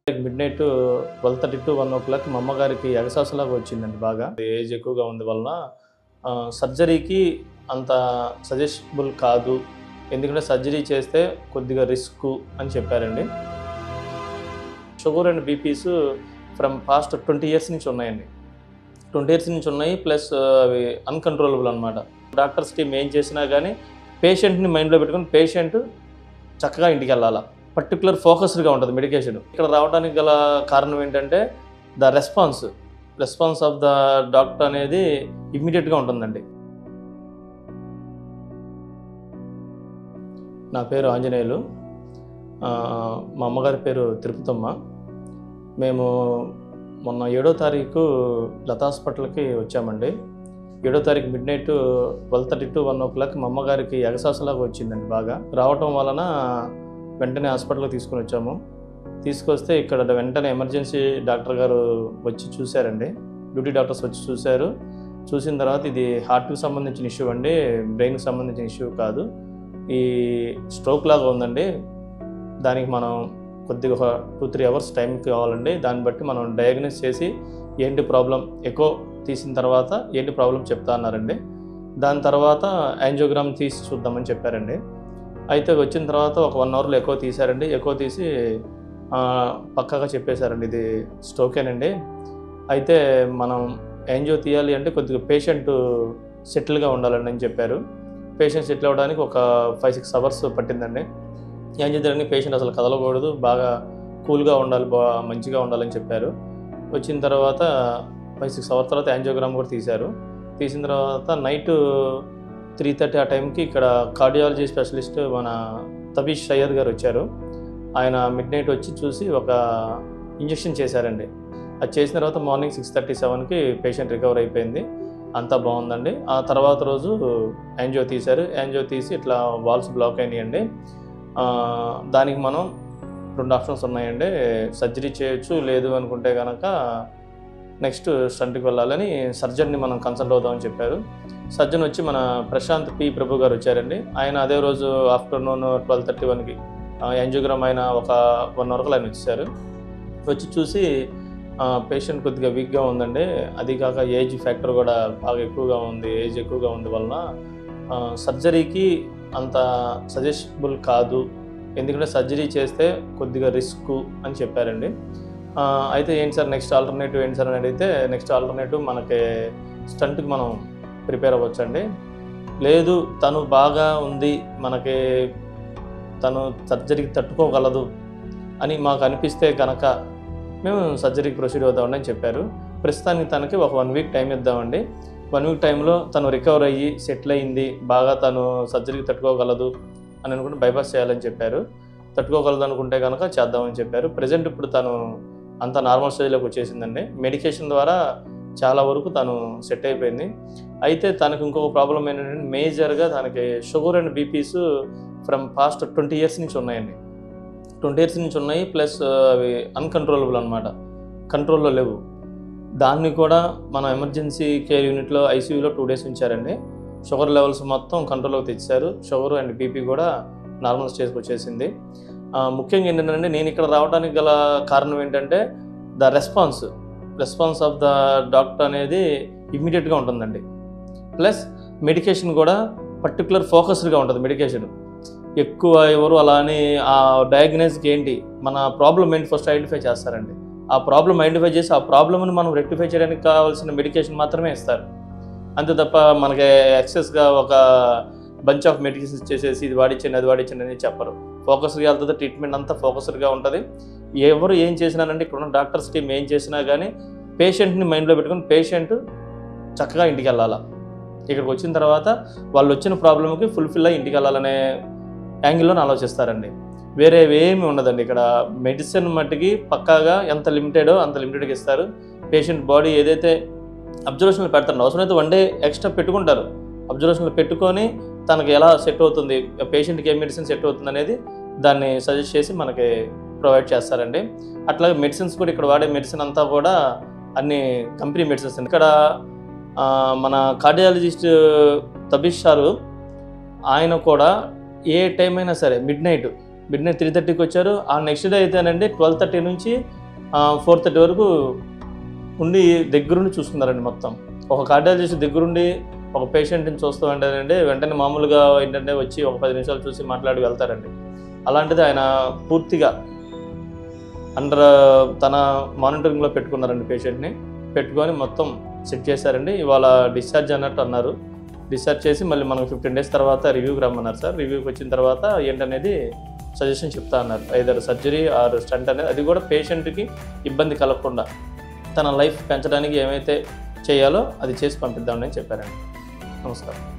Midnight 12:30 to 1:00 మా అమ్మగారికి ఎగసాసలాగా వచ్చిందండి బాగా. ఏజ్ ఎక్కువగా ఉంది వలన సర్జరీకి అంత సజెస్టబుల్ కాదు. ఎందుకంటే సర్జరీ చేస్తే కొద్దిగా రిస్కు అని చెప్పారండి. Sugar and BPs from past 20 years నుంచి ఉన్నాయండి. 20 ఇయర్స్ నుంచి ఉన్నాయి. ప్లస్ అవి అన్‌కంట్రోలబుల్ అనమాట. డాక్టర్స్ టీమ్ ఏం చేసినా కానీ పేషెంట్‌ని మైండ్‌లో పెట్టుకొని పేషెంట్ చక్కగా ఇంటికెళ్ళాలా. పర్టిక్యులర్ ఫోకస్డ్‌గా ఉంటుంది మెడికేషన్. ఇక్కడ రావడానికి గల కారణం ఏంటంటే the response of the doctor అనేది ఇమ్మీడియట్‌గా ఉంటుందండి. నా పేరు ఆంజనేయులు. మా అమ్మగారి పేరు తిరుపతమ్మ. మేము మొన్న 7వ తారీఖు లతా హాస్పిటల్‌కి వచ్చామండి. 7వ తారీఖు మిడ్‌నైట్ 12:30 టు 1:00 మా అమ్మగారికి ఎగసాసలాగా వచ్చిందండి బాగా. రావటం వలన వెంటనే హాస్పిటల్‌కి తీసుకొని వచ్చాము. తీసుకొస్తే ఇక్కడ వెంటనే ఎమర్జెన్సీ డాక్టర్ గారు వచ్చి చూశారండి. డ్యూటీ డాక్టర్స్ వచ్చి చూశారు. చూసిన తర్వాత ఇది హార్ట్‌కి సంబంధించిన ఇష్యూ అండి, బ్రెయిన్‌కి సంబంధించిన ఇష్యూ కాదు. ఈ స్ట్రోక్ లాగా ఉందండి. దానికి మనం కొద్దిగా ఒక 2-3 అవర్స్ టైం కావాలండి. దాన్ని బట్టి మనం డయాగ్నోస్ చేసి ఏంటి ప్రాబ్లం, ఎకో తీసిన తర్వాత ఏంటి ప్రాబ్లం చెప్తా అన్నారండి. దాని తర్వాత యాంజియోగ్రామ్ తీసి చూద్దామని చెప్పారండి. అయితే వచ్చిన తర్వాత ఒక 1 అవర్లో ఎకో తీశారండి. ఎకో తీసి పక్కాగా చెప్పేశారండి ఇది స్ట్రోకేనండి. అయితే మనం యాంజియో తీయాలి అంటే కొద్దిగా పేషెంట్ సెటిల్గా ఉండాలండి అని చెప్పారు. పేషెంట్ సెటిల్ అవ్వడానికి ఒక 5-6 అవర్స్ పట్టిందండి. యాంజియో తీయడానికి పేషెంట్ అసలు కదలకూడదు, బాగా కూల్గా ఉండాలి, మంచిగా ఉండాలని చెప్పారు. వచ్చిన తర్వాత 5-6 అవర్స్ తర్వాత యాంజియోగ్రామ్ కూడా తీశారు. తీసిన తర్వాత నైట్ 3:30 ఆ టైంకి ఇక్కడ కార్డియాలజీ స్పెషలిస్ట్ మన తబీష్ సయ్యద్ గారు వచ్చారు. ఆయన మిడ్‌నైట్ వచ్చి చూసి ఒక ఇంజెక్షన్ చేశారండి. అది చేసిన తర్వాత మార్నింగ్ 6:37కి పేషెంట్ రికవర్ అయిపోయింది. అంతా బాగుందండి. ఆ తర్వాత రోజు యాంజియో తీశారు. యాంజియో తీసి ఇట్లా వాల్స్ బ్లాక్ అయినాయండి. దానికి మనం 2 ఆప్షన్స్ ఉన్నాయండి. సర్జరీ చేయొచ్చు, లేదు అనుకుంటే కనుక నెక్స్ట్ స్టంట్కి వెళ్ళాలని సర్జన్ని మనం కన్సల్ట్ అవుదామని చెప్పారు. సర్జన్ వచ్చి మన ప్రశాంత్ పి ప్రభు గారు వచ్చారండి. ఆయన అదే రోజు ఆఫ్టర్నూన్ 12:31కి యాంజియోగ్రామ్ ఆయన ఒక 1 అవర్లో ఆయన వచ్చేసారు. వచ్చి చూసి పేషెంట్ కొద్దిగా వీక్గా ఉందండి. అది కాక ఏజ్ ఫ్యాక్టర్ కూడా బాగా ఎక్కువగా ఉంది. ఏజ్ ఎక్కువగా ఉంది వలన సర్జరీకి అంత సజెస్టబుల్ కాదు. ఎందుకంటే సర్జరీ చేస్తే కొద్దిగా రిస్కు అని చెప్పారండి. అయితే ఏంటి సార్ నెక్స్ట్ ఆల్టర్నేటివ్ ఏంటి సార్ అని అడిగితే నెక్స్ట్ ఆల్టర్నేటివ్ మనకి స్టంట్కి మనం ప్రిపేర్ అవ్వచ్చండి. లేదు తను బాగా ఉంది, మనకి తను సర్జరీకి తట్టుకోగలదు అని మాకు అనిపిస్తే కనుక మేము సర్జరీకి ప్రొసీడ్ అవుతామండి అని చెప్పారు. ప్రస్తుతానికి తనకి ఒక 1 వీక్ టైం ఇద్దామండి. 1 వీక్ టైంలో తను రికవర్ అయ్యి సెటిల్ అయ్యింది, బాగా తను సర్జరీకి తట్టుకోగలదు అని అనుకుంటే బైపాస్ చేయాలని చెప్పారు. తట్టుకోగలదు అనుకుంటే కనుక చేద్దామని చెప్పారు. ప్రజెంట్ ఇప్పుడు తను అంత నార్మల్ స్టేజ్లోకి వచ్చేసిందండి. మెడికేషన్ ద్వారా చాలా వరకు తను సెట్ అయిపోయింది. అయితే తనకు ఇంకొక ప్రాబ్లం ఏంటంటే మేజర్గా తనకి sugar and BPs from past 20 years నుంచి ఉన్నాయండి. 20 ఇయర్స్ నుంచి ఉన్నాయి. ప్లస్ అవి అన్‌కంట్రోలబుల్ అనమాట, కంట్రోల్లో లేవు. దాన్ని కూడా మన ఎమర్జెన్సీ కేర్ యూనిట్లో ఐసీయూలో 2 డేస్ ఉంచారండి. షుగర్ లెవెల్స్ మొత్తం కంట్రోల్లోకి తెచ్చారు. షుగర్ అండ్ బీపీ కూడా నార్మల్ స్టేజ్కి వచ్చేసింది. ముఖ్యంగా ఏంటంటే నేను ఇక్కడ రావడానికి గల కారణం ఏంటంటే the response of the doctor అనేది ఇమ్మీడియట్గా ఉంటుందండి. ప్లస్ మెడికేషన్ కూడా పర్టిక్యులర్ ఫోకస్డ్గా ఉంటుంది మెడికేషన్. ఎక్కువ ఎవరు అలా అని ఆ డయాగ్నోస్కి ఏంటి మన ప్రాబ్లం ఏంటి ఫస్ట్ ఐడెంటిఫై చేస్తారండి. ఆ ప్రాబ్లం ఐడెంటిఫై చేసి ఆ ప్రాబ్లమ్ని మనం రెక్టిఫై చేయడానికి కావాల్సిన మెడికేషన్ మాత్రమే ఇస్తారు. అంతే తప్ప మనకి ఎక్సెస్గా ఒక బంచ్ ఆఫ్ మెడికేషన్స్ చేసేసి ఇది వాడిచ్చండి అది వాడిచ్చండి అని చెప్పరు. ఫోకస్డ్గా వెళ్తుంది, ట్రీట్మెంట్ అంతా ఫోకస్డ్గా ఉంటుంది. ఎవరు ఏం చేసినానంటే ఇక్కడ ఉన్న డాక్టర్స్ టీమ్ ఏం చేసినా కానీ పేషెంట్ని మైండ్లో పెట్టుకొని పేషెంట్ చక్కగా ఇంటికి వెళ్ళాలా. ఇక్కడికి వచ్చిన తర్వాత వాళ్ళు వచ్చిన ప్రాబ్లంకి ఫుల్ఫిల్ అయ్యి ఇంటికి వెళ్ళాలనే యాంగిల్లో ఆలోచిస్తారండి. వేరే ఏమీ ఉండదండి. ఇక్కడ మెడిసిన్ మట్టికి పక్కాగా ఎంత లిమిటెడో అంత లిమిటెడ్గా ఇస్తారు. పేషెంట్ బాడీ ఏదైతే అబ్జర్వేషన్లో పెడతారు, అవసరమైతే 1 డే ఎక్స్ట్రా పెట్టుకుంటారు. అబ్జర్వేషన్లో పెట్టుకొని తనకి ఎలా సెట్ అవుతుంది, పేషెంట్కి ఏ మెడిసిన్ సెట్ అవుతుంది అనేది దాన్ని సజెస్ట్ చేసి మనకి ప్రొవైడ్ చేస్తారండి. అట్లాగే మెడిసిన్స్ కూడా ఇక్కడ వాడే మెడిసిన్ అంతా కూడా అన్ని కంపెనీ మెడిసిన్స్. ఇక్కడ మన కార్డియాలజిస్ట్ తబీష్ సారు ఆయన కూడా ఏ టైం అయినా సరే మిడ్‌నైట్ మిడ్ నైట్ 3:30కి వచ్చారు. ఆ నెక్స్ట్ డే అయితేనండి 12:30 నుంచి 4:30 వరకు ఉండి దగ్గరుండి చూసుకున్నారండి మొత్తం. ఒక కార్డియాలజిస్ట్ దగ్గరుండి ఒక పేషెంట్ని చూస్తూ ఉంటారండి, వెంటనే మామూలుగా ఏంటంటే వచ్చి ఒక 10 నిమిషాలు చూసి మాట్లాడి వెళ్తారండి. అలాంటిది ఆయన పూర్తిగా తన మానిటరింగ్లో పెట్టుకున్నారండి పేషెంట్ని. పెట్టుకొని మొత్తం చెక్ చేశారండి. ఇవాళ డిశ్చార్జ్ అన్నట్టు అన్నారు. డిశ్చార్జ్ చేసి మళ్ళీ మనకు 15 డేస్ తర్వాత రివ్యూకి రమ్మన్నారు సార్. రివ్యూకి వచ్చిన తర్వాత ఏంటనేది సజెషన్ చెప్తా అన్నారు. ఐదర్ సర్జరీ ఆర్ స్టంట్ అనేది, అది కూడా పేషెంట్కి ఇబ్బంది కలగకుండా తన లైఫ్ పెంచడానికి ఏమైతే చేయాలో అది చేసి పంపిద్దామని చెప్పారండి. నమస్కారం.